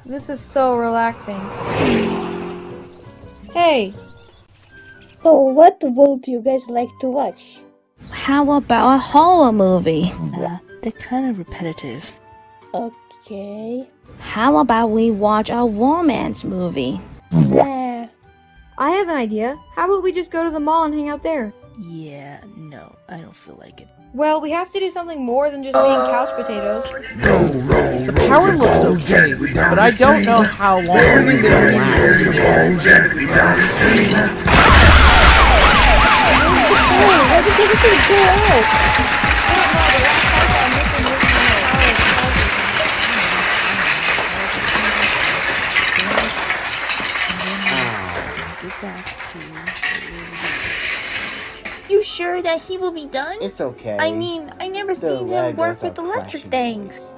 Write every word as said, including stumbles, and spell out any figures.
this is so relaxing. Hey! So what would you guys like to watch? How about a horror movie? Uh, they're kind of repetitive. Okay. How about we watch a romance movie? Nah. I have an idea. How about we just go to the mall and hang out there? Yeah, no, I don't feel like it. Well, we have to do something more than just being couch potatoes. The power looks okay, but I don't know how long it's gonna You sure that he will be done? It's okay. I mean, I never The seen him Legos work are with electric crashing things. boys.